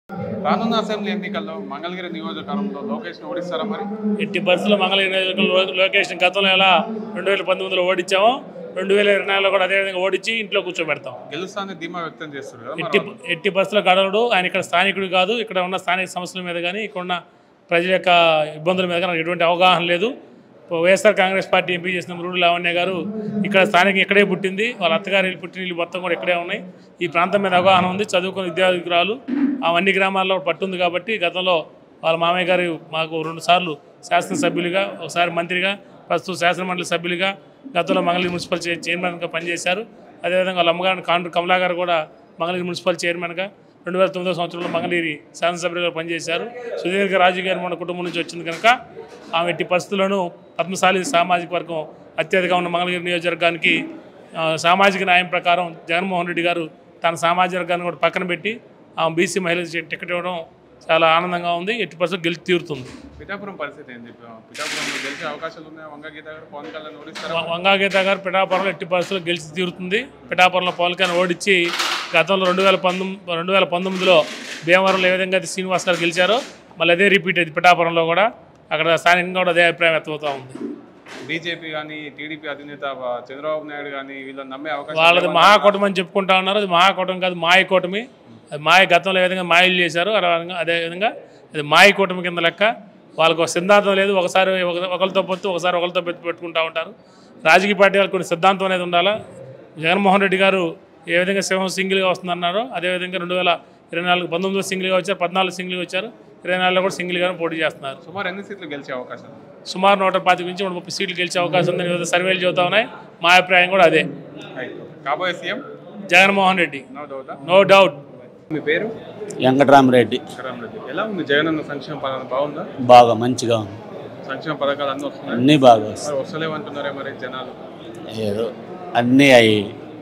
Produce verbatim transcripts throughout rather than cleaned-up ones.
రానున్న అసెంబ్లీ ఎన్నికల్లో మంగళగిరి నియోజకవర్గంలో లోకేష్ని ఓడిస్తారా మరి? ఎట్టి పరిస్థితుల్లో మంగళగిరి నియోజకవర్గంలో లోకేష్ని గతంలో ఎలా రెండు వేల పంతొమ్మిదిలో ఓడించామో రెండు వేల ఇరవై నాలుగులో కూడా అదేవిధంగా ఓడించి ఇంట్లో కూర్చోబెడతాం. గెలుస్తానని ధీమా వ్యక్తం చేస్తారు కదా. ఎట్టి ఎట్టి పరిస్థితుల్లో గడవడు. ఆయన ఇక్కడ స్థానికుడు కాదు. ఇక్కడ ఉన్న స్థానిక సమస్యల మీద కానీ ఇక్కడ ఉన్న ప్రజల యొక్క ఇబ్బందుల మీద కానీ ఎటువంటి అవగాహన లేదు. వైఎస్ఆర్ కాంగ్రెస్ పార్టీ ఎంపీ చేసిన మురుడు లావణ్య గారు ఇక్కడ స్థానిక ఇక్కడే పుట్టింది. వాళ్ళ అత్తగారి పుట్టిన ఇల్లు మొత్తం కూడా ఇక్కడే ఉన్నాయి. ఈ ప్రాంతం మీద అవగాహన ఉంది. చదువుకున్న విద్యార్థురాలు అవన్నీ గ్రామాల్లో పట్టుంది కాబట్టి గతంలో వాళ్ళ మామయ్య గారు మాకు రెండు సార్లు శాసనసభ్యులుగా ఒకసారి మంత్రిగా ప్రస్తుతం శాసనమండలి సభ్యులుగా గతంలో మంగళగిరి మున్సిపల్ చైర్మన్గా పనిచేశారు. అదేవిధంగా వాళ్ళ అమ్మగారు కాండ్రు కమలా గారు కూడా మంగళగిరి మున్సిపల్ చైర్మన్గా రెండు వేల తొమ్మిదో సంవత్సరంలో మంగళగిరి శాసనసభ్యులుగా పనిచేశారు. సుదీర్ఘ రాజకీయ మన కుటుంబం నుంచి వచ్చింది కనుక ఆమె ఎట్టి పరిస్థితుల్లోనూ పద్మశాలి సామాజిక వర్గం అత్యధికంగా ఉన్న మంగళగిరి నియోజకవర్గానికి సామాజిక న్యాయం ప్రకారం జగన్మోహన్ రెడ్డి గారు తన సామాజిక వర్గాన్ని కూడా పక్కన పెట్టి ఆమె బీసీ మహిళలకు టికెట్ ఇవ్వడం చాలా ఆనందంగా ఉంది. ఎట్టి పరిస్థితులు గెలిచి తీరుతుంది. పిఠాపురం పరిస్థితి ఏంటి? పిఠాపురంలో గెలిచే అవకాశాలు ఉన్నాయి. వంగాగీత గారు పవన్ కళ్యాణ్ ఓడిస్తారు. వంగాగీత గారు పిఠాపురంలో ఎట్టి పరిస్థితుల్లో గెలిచి తీరుతుంది. పిఠాపురంలో పవన్ కళ్యాణ్ ఓడించి గతంలో రెండు వేల పంతొమ్మిది రెండు వేల పంతొమ్మిదిలో భీమవరంలో ఏ విధంగా అయితే శ్రీనివాస్ గారు గెలిచారో మళ్ళీ అదే రిపీట్ అయింది పిఠాపురంలో కూడా. అక్కడ స్థానికంగా కూడా అదే అభిప్రాయం వ్యక్తమవుతూ ఉంది. బీజేపీ కానీ టీడీపీ అధినేత చంద్రబాబు నాయుడు కానీ వీళ్ళని నమ్మే అవకాశం వాళ్ళది మహాకూటమి అని చెప్పుకుంటా ఉన్నారు. అది మహాకూటమి కాదు, మాయ కూటమి. అది మాయ గతంలో ఏ విధంగా మాయలు చేశారు అదేవిధంగా అది మాయ కూటమి కింద లెక్క. వాళ్ళకు ఒక సిద్ధాంతం లేదు. ఒకసారి ఒకరితో పొత్తు ఒకసారి ఒకరితో పెట్టి పెట్టుకుంటూ ఉంటారు. రాజకీయ పార్టీ వాళ్ళకి కొన్ని సిద్ధాంతం అనేది ఉండాలా. జగన్మోహన్ రెడ్డి గారు ఏ విధంగా సింహం సింగిల్గా వస్తుందన్నారో అదేవిధంగా రెండు వేల ఇరవై నాలుగు పంతొమ్మిదిలో సింగిల్గా వచ్చారు, పద్నాలుగు సింగిల్గా వచ్చారు, ఇరవై నాలుగులో కూడా సింగిల్గానే పోటీ చేస్తున్నారు. సుమారు ఎన్ని సీట్లు గెలిచే అవకాశం? సుమారు నూట పాతిక నుంచి నూట ముప్పై సీట్లు గెలిచే అవకాశం ఉందని వివిధ సర్వేలు చెబుతా ఉన్నాయి. మా అభిప్రాయం కూడా అదే. కాబోయే CM Jaganmohan Reddy, no doubt. No doubt. మీ పేరు? వెంకటరామరెడ్డి. ఎలా ఉంది జగనన్న సంక్షేమ పథకం? బాగుందా? బాగా మంచిగా ఉంది. సంక్షేమ పథకాలు అన్నీ వస్తున్నాయి. అన్నీ బాగా వస్తాయి. వస్తలేమంటున్నారే మరి జనాలు? ఏదో అన్నీ అవి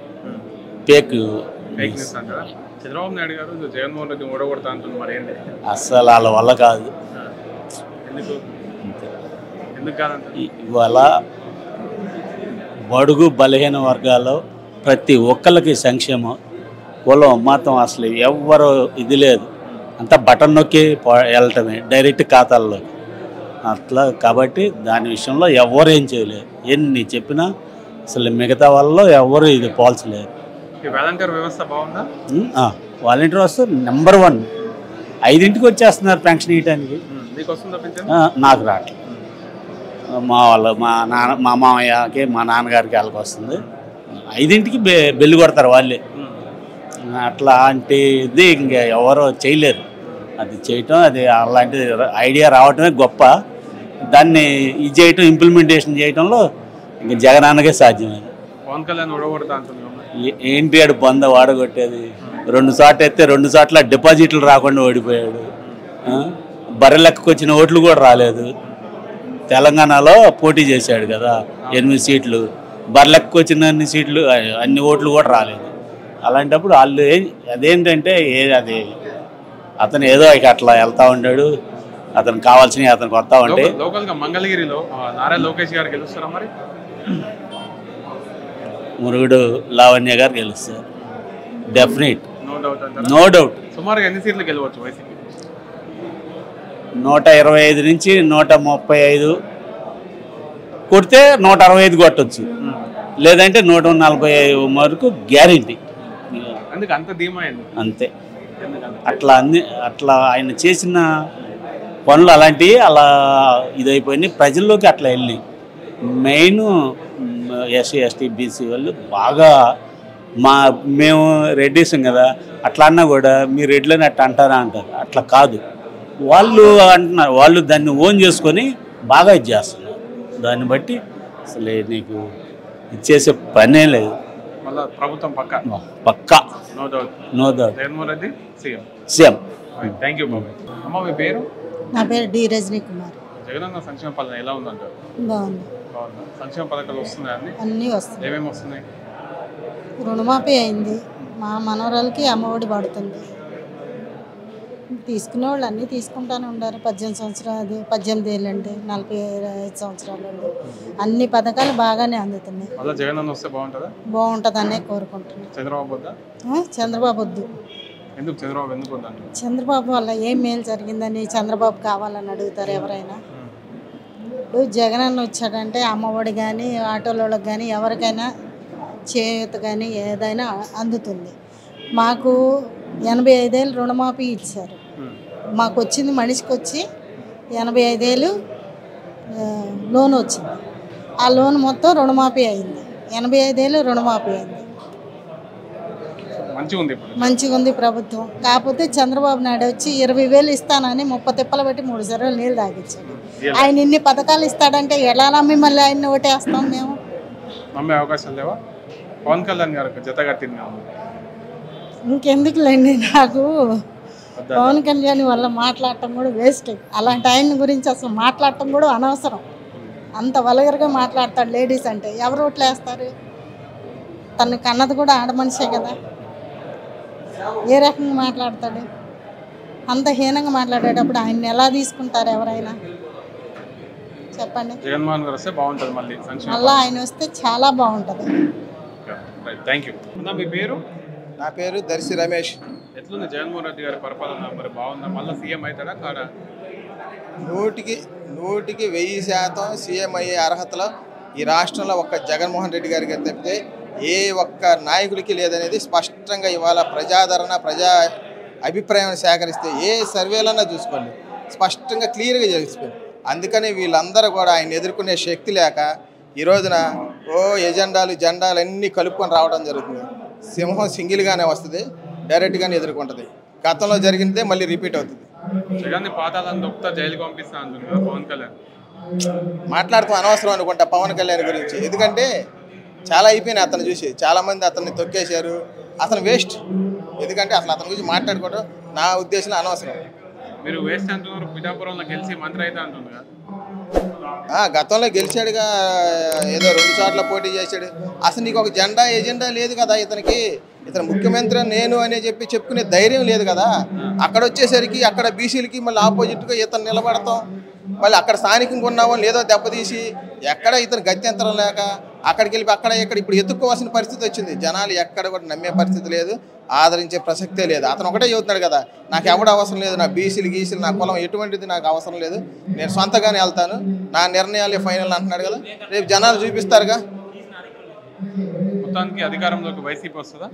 ఫేక్ ఫేక్ న్యూస్ అంటారా? చంద్రబాబు నాయుడు గారు జగన్మోహన్ రెడ్డి ఓడగొడతా అంటున్నారు. మరి ఏంటి? అస్సలు వాళ్ళ వల్ల కాదు. ఎందుకు ఎందుకు కాదంట? ఇవాళ బడుగు బలహీన వర్గాల్లో ప్రతి ఒక్కరికి సంక్షేమం, కులం మతం అసలు ఎవ్వరు ఇది లేదు. అంతా బటన్ నొక్కి వెళ్ళటమే డైరెక్ట్ ఖాతాల్లో అట్లా. కాబట్టి దాని విషయంలో ఎవరు ఏం చేయలేరు. ఎన్ని చెప్పినా అసలు మిగతా వాళ్ళలో ఎవరు ఇది పోల్చలేరు. వాలంటీర్ వ్యవస్థ బాగుందా? వాలంటీర్ వ్యవస్థ నెంబర్ వన్. ఐదింటికి వచ్చేస్తున్నారు పెన్షన్ ఇవ్వడానికి. నాకు రావట్లేదు. మా వాళ్ళు మా నాన్న మా మామయ్యకి మా నాన్నగారికి వాళ్ళకి వస్తుంది. ఐదింటికి బె బెల్లు కొడతారు వాళ్ళే. అట్లాంటిది ఇంకా ఎవరో చేయలేరు. అది చేయటం అది అలాంటి ఐడియా రావటమే గొప్ప. దాన్ని ఇది చేయటం ఇంప్లిమెంటేషన్ చేయటంలో ఇంకా జగనాన్నకే సాధ్యమైంది. పవన్ కళ్యాణ్ ఓడగొడతా అంటున్నారు. ఏంటి ఆడు బొంద వాడగొట్టేది? రెండు సార్లు ఎత్తే రెండు సార్లు డిపాజిట్లు రాకుండా ఓడిపోయాడు. బర్రె లెక్కకు వచ్చిన ఓట్లు కూడా రాలేదు. తెలంగాణలో పోటీ చేశాడు కదా, ఎనిమిది సీట్లు. బర్రె లెక్కకు వచ్చిన అన్ని సీట్లు అన్ని ఓట్లు కూడా రాలేదు. అలాంటప్పుడు వాళ్ళు అదేంటంటే ఏ అది అతను ఏదో ఇక అట్లా వెళ్తూ ఉంటాడు. అతను కావాల్సినవి అతనికి వస్తూ ఉంటాయి. లోకల్గా మంగళగిరిలో నారా లోకేష్ గారు గెలుస్తారా మరి? మురుగుడు లావణ్య గారు గెలుస్తారు definite. No doubt. No doubt. సుమారుగా ఎన్ని సీట్లు గెలవచ్చు వైసీపీ? నూట ఇరవై ఐదు నుంచి నూట ముప్పై ఐదు కొడితే నూట అరవై ఐదు కొట్టచ్చు. లేదంటే నూట నలభై ఐదు వరకు గ్యారెంటీ. అంతే. అట్లా అన్ని అట్లా ఆయన చేసిన పనులు అలాంటివి అలా ఇదైపోయినాయి. ప్రజల్లోకి అట్లా వెళ్ళి మెయిన్ ఎస్సీ ఎస్టీ బీసీ వాళ్ళు బాగా మా మేము రెడ్డిసం కదా, అట్లా అన్నా కూడా మీరు రెడ్లని అట్లా అంటారా అంటారు. అట్లా కాదు, వాళ్ళు అంటున్నారు. వాళ్ళు దాన్ని ఓన్ చేసుకొని బాగా ఇది చేస్తున్నారు. దాన్ని బట్టి అసలు నీకు ఇచ్చేసే పనే లేదు. ప్రభుత్వం పక్క పక్కా. No doubt. No doubt. Jaganmohan Reddy CM. CM. Thank you బాబాయ్. అమ్మ మీ పేరు? నా పేరు డి రజనీ కుమార్. జగనన్న సంక్షేమ పథకం ఎలా ఉందంటారు? బాగుంది. సంక్షేమ పథకాలు వస్తున్నాయి? అన్నీ వస్తాయి. ఏమేమి వస్తున్నాయి? రుణమాఫీ అయింది. మా మనవరాలకి అమ్మఒడి పడుతుంది. తీసుకునే వాళ్ళు అన్నీ తీసుకుంటానే ఉండారు. పద్దెనిమిది సంవత్సరాలు పద్దెనిమిది ఏళ్ళు అంటే నలభై ఐదు సంవత్సరాలు అన్ని పథకాలు బాగానే అందుతున్నాయి. జగనన్న వస్తే బాగుంటుందా? బాగుంటుందనే కోరుకుంటున్నాను. చంద్రబాబు వద్దా? చంద్రబాబు వద్దు. ఎందుకు చంద్రబాబు ఎందుకు వద్దంటారు? చంద్రబాబు వల్ల ఏం మేలు జరిగిందని చంద్రబాబు కావాలని అడుగుతారు ఎవరైనా. ఇప్పుడు జగన్ అన్న వచ్చాడంటే అమ్మఒడి కానీ ఆటోలోకి కానీ ఎవరికైనా చేయూత కానీ ఏదైనా అందుతుంది. మాకు ఎనభై ఐదేళ్ళు రుణమాఫీ ఇచ్చారు. మాకు వచ్చింది మనిషికి వచ్చి ఎనభై ఐదేళ్ళు లోన్ వచ్చింది. ఆ లోన్ మొత్తం రుణమాఫీ అయింది. ఎనభై ఐదేళ్ళు రుణమాఫీ అయింది. మంచిగా ఉంది మంచిగా ఉంది ప్రభుత్వం. కాకపోతే చంద్రబాబు నాయుడు వచ్చి ఇరవై వేలు ఇస్తానని ముప్పై తిప్పలు పెట్టి మూడు సార్లు నీళ్ళు తాగించాడు. ఆయన ఇన్ని పథకాలు ఇస్తాడంటే ఎలా నమ్మి మళ్ళీ ఆయన్ని ఓటేస్తాం మేము? నమ్మే అవకాశం లేవా? పవన్ కళ్యాణ్ గారు జత కట్టింది. ఇంకెందుకులేండి, నాకు పవన్ కళ్యాణ్ వల్ల మాట్లాడటం కూడా వేస్ట్. అలాంటి ఆయన గురించి అసలు మాట్లాడటం కూడా అనవసరం. అంత వల్గర్గా మాట్లాడతాడు. లేడీస్ అంటే ఎవరు ఓట్లు వేస్తారు? తను కన్నది కూడా ఆడ మనిషే కదా. ఏ రకంగా మాట్లాడతాడు? అంత హీనంగా మాట్లాడేటప్పుడు ఆయన్ని ఎలా తీసుకుంటారు ఎవరైనా చెప్పండి? జగన్మోహన్ గారు వస్తే బాగుంటుంది. మళ్ళీ మళ్ళీ ఆయన వస్తే చాలా బాగుంటుంది. Thank you. మీ పేరు? నా పేరు దర్శి రమేష్. ఎట్లుంది జగన్మోహన్ రెడ్డి గారి పరిపాలన? మరి బాగుందా? మళ్ళీ సీఎం అవుతాడా కాడా? నూటికి నూటికి వెయ్యి శాతం సీఎం అయ్యే అర్హతలో ఈ రాష్ట్రంలో ఒక్క జగన్మోహన్ రెడ్డి గారికి తప్పితే ఏ ఒక్క నాయకుడికి లేదనేది స్పష్టంగా ఇవాళ ప్రజాదరణ ప్రజా అభిప్రాయం సేకరిస్తే ఏ సర్వేలన్నా చూసుకోండి, స్పష్టంగా క్లియర్గా తెలిసిపోయింది. అందుకని వీళ్ళందరూ కూడా ఆయన ఎదుర్కొనే శక్తి లేక ఈ రోజున ఓ ఎజెండాలు జెండాలు అన్నీ కలుపుకొని రావడం జరుగుతుంది. సింహం సింగిల్గానే వస్తుంది, డైరెక్ట్గానే ఎదుర్కొంటుంది. గతంలో జరిగిందే మళ్ళీ రిపీట్ అవుతుంది. జగన్ పాతాలను దొక్కుతా జైలుకి పంపిస్తా అంటున్నారు పవన్ కళ్యాణ్. మాట్లాడుతూ అనవసరం అనుకుంటా పవన్ కళ్యాణ్ గురించి. ఎందుకంటే చాలా అయిపోయినాయి అతను చూసి. చాలామంది అతన్ని తొక్కేశారు. అతను వేస్ట్. ఎందుకంటే అసలు అతని గురించి మాట్లాడుకోవడం నా ఉద్దేశంలో అనవసరం. మీరు వేస్ట్ అంటున్నారు. పిఠాపురంలో గెలిచి మంత్రి అయితే అంటుంది కదా. గతంలో గెలిచాడుగా, ఏదో రెండు చోట్ల పోటీ చేశాడు. అసలు నీకు ఒక జెండా ఎజెండా లేదు కదా ఇతనికి. ఇతను ముఖ్యమంత్రి నేను అని చెప్పి చెప్పుకునే ధైర్యం లేదు కదా. అక్కడ వచ్చేసరికి అక్కడ బీసీలకి మళ్ళీ ఆపోజిట్గా ఇతను నిలబడతాం, మళ్ళీ అక్కడ స్థానికంగా ఉన్నామో లేదో దెబ్బతీసి ఎక్కడ ఇతను గత్యంతరం లేక అక్కడికి వెళ్ళి అక్కడ ఇక్కడ ఇప్పుడు ఎత్తుక్కోవాల్సిన పరిస్థితి వచ్చింది. జనాలు ఎక్కడ కూడా నమ్మే పరిస్థితి లేదు, ఆదరించే ప్రసక్తే లేదు. అతను ఒకటే చెబుతున్నాడు కదా, నాకు ఎవడ అవసరం లేదు, నా బీసీలు గీసీలు నా కులం ఎటువంటిది నాకు అవసరం లేదు, నేను సొంతగానే వెళ్తాను, నా నిర్ణయాలే ఫైనల్ అంటున్నాడు కదా. రేపు జనాలు చూపిస్తారుగా. మొత్తానికి అధికారంలోకి వైసీపీ వస్తుందా?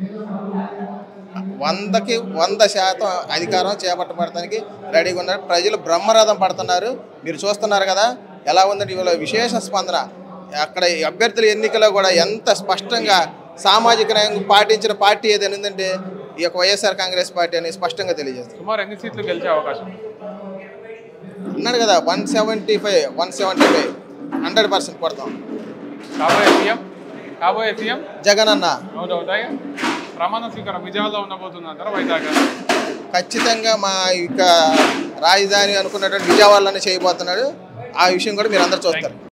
వందకి వంద శాతం అధికారం చేపట్టబడటానికి రెడీగా ఉన్నారు. ప్రజలు బ్రహ్మరథం పడుతున్నారు. మీరు చూస్తున్నారు కదా ఎలా ఉందంటే ఇవాళ విశేష స్పందన. అక్కడ అభ్యర్థుల ఎన్నికలో కూడా ఎంత స్పష్టంగా సామాజిక న్యాయం పాటించిన పార్టీ ఏదైనా ఉందంటే ఈ యొక్క వైఎస్ఆర్ కాంగ్రెస్ పార్టీ అని స్పష్టంగా తెలియజేస్తుంది. సుమారు ఎన్ని సీట్లు గెలిచే అవకాశం అన్నాడు కదా, one seventy five one seventy five hundred percent కొడతాం. కాబోయే సీఎం కాబోయే సీఎం జగన్ అన్న అవుతాయి. ప్రమాణ స్వీకారం విజయవాడలో ఉండబోతుందంటారా వైజాగ్? ఖచ్చితంగా మా ఇక రాజధాని అనుకున్నటువంటి విజయవాడలోనే చేయబోతున్నాడు. ఆ విషయం కూడా మీరు అందరూ చూస్తారు.